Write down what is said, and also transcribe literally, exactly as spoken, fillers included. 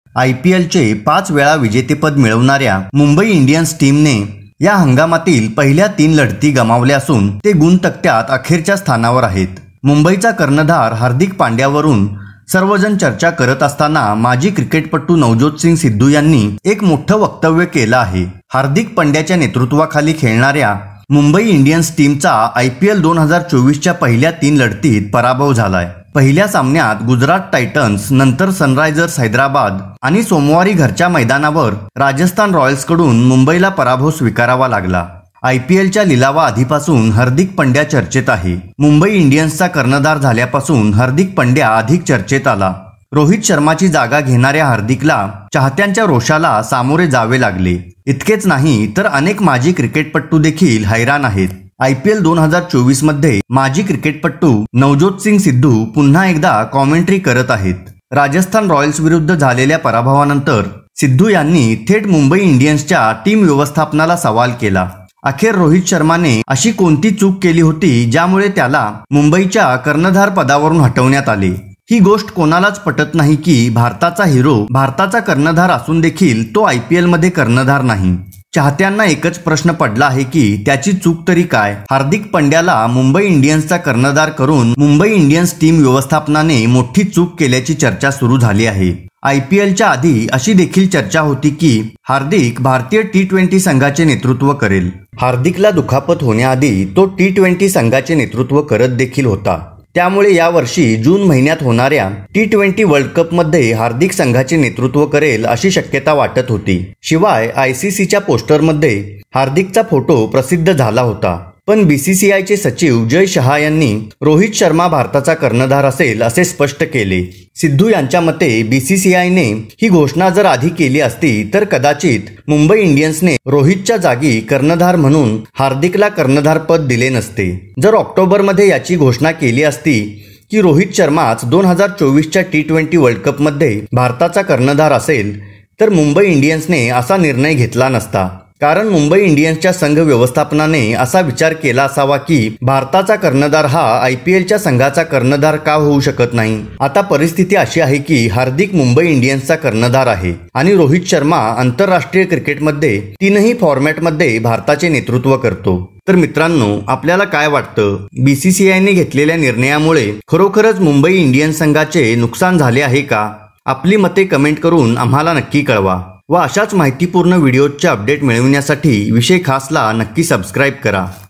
I P एलचे पाच वेळा विजेतेपद मिळवणाऱ्या मुंबई इंडियन्स टीमने या हंगामातील पहिल्या तीन लढती गमावल्या असून ते गुण तक्त्यात अखेरच्या स्थानावर आहेत। मुंबईचा कर्णधार हार्दिक पांड्यावरून सर्वजण चर्चा करत असताना माजी क्रिकेटपटू नवज्योत सिंग सिद्धू यांनी एक मोठं वक्तव्य केलं आहे। हार्दिक पांड्याच्या नेतृत्वाखाली खेळणाऱ्या मुंबई इंडियन्स टीमचा आय पी एल दोन हजार चोवीसच्या पहिल्या तीन लढतीत पराभव झालाय। पहिल्या सामन्यात गुजरात टायटन्स, नंतर सनरायझर्स हैदराबाद आणि सोमवारी घरच्या मैदानावर राजस्थान रॉयल्सकडून मुंबईला पराभव स्वीकारावा लागला। आय पी एलच्या लिलावा आधीपासून हार्दिक पांड्या चर्चेत आहे। मुंबई इंडियन्सचा कर्णधार झाल्यापासून हार्दिक पांड्या अधिक चर्चेत आला। रोहित शर्माची जागा घेणाऱ्या हार्दिकला चाहत्यांच्या रोषाला सामोरे जावे लागले। इतकेच नाही तर अनेक माजी क्रिकेटपटू देखील हैराण आहेत। आय पी एल दोन हजार चोवीस मध्ये माजी क्रिकेटपटू नवज्योत सिंग सिद्धू पुन्हा एकदा कॉमेंट्री करत आहेत। राजस्थान रॉयल्स विरुद्ध झालेल्या पराभवानंतर सिद्धू यांनी थेट मुंबई इंडियन्सच्या टीम व्यवस्थापनाला सवाल केला। अखेर रोहित शर्माने अशी कोणती चूक केली होती ज्यामुळे त्याला मुंबईच्या कर्णधार पदावरून हटवण्यात आले। ही गोष्ट कोणालाच पटत नाही की भारताचा हिरो, भारताचा कर्णधार असून देखील तो आय पी एल मध्ये कर्णधार नाही। चाहत्यांना एकच प्रश्न पडला आहे की त्याची चूक तरी काय। हार्दिक पांड्याला मुंबई इंडियन्सचा कर्णधार करून मुंबई इंडियन्स टीम व्यवस्थापनाने मोठी चूक केल्याची चर्चा सुरू झाली आहे। आय पी एलच्या आधी अशी देखील चर्चा होती की हार्दिक भारतीय टी ट्वेंटी संघाचे नेतृत्व करेल। हार्दिकला दुखापत होण्याआधी तो टी ट्वेंटी संघाचे नेतृत्व करत देखील होता। त्यामुळे यावर्षी जून महिन्यात होणाऱ्या टी ट्वेंटी वर्ल्ड कप मध्ये हार्दिक संघाचे नेतृत्व करेल अशी शक्यता वाटत होती। शिवाय आय सी सीच्या पोस्टरमध्ये हार्दिकचा फोटो प्रसिद्ध झाला होता। पण बी सी सी आयचे सचिव जय शहा यांनी रोहित शर्मा भारताचा कर्णधार असेल असे स्पष्ट केले। सिद्धू यांच्या मते बी सी सी आयने ही घोषणा जर आधी केली असती तर कदाचित मुंबई इंडियन्सने रोहितच्या जागी कर्णधार म्हणून हार्दिकला कर्णधार पद दिले नसते। जर ऑक्टोबरमध्ये याची घोषणा केली असती की रोहित शर्माच दोन हजार चोवीसच्या टी ट्वेंटी वर्ल्ड कपमध्ये भारताचा कर्णधार असेल तर मुंबई इंडियन्सने असा निर्णय घेतला नसता। कारण मुंबई इंडियन्सच्या संघ व्यवस्थापनाने असा विचार केला असावा की भारताचा कर्णधार हा आय पी एलच्या संघाचा कर्णधार का होऊ शकत नाही। आता परिस्थिती अशी आहे की हार्दिक मुंबई इंडियन्सचा कर्णधार आहे आणि रोहित शर्मा आंतरराष्ट्रीय क्रिकेटमध्ये तीनही फॉर्मॅटमध्ये भारताचे नेतृत्व करतो। तर मित्रांनो, आपल्याला काय वाटतं? बी सी सी आयने घेतलेल्या निर्णयामुळे खरोखरच मुंबई इंडियन्स संघाचे नुकसान झाले आहे का? आपली मते कमेंट करून आम्हाला नक्की कळवा व अशाच माहितीपूर्ण व्हिडिओचे अपडेट मिळवण्यासाठी विषय खासला नक्की सबस्क्राईब करा।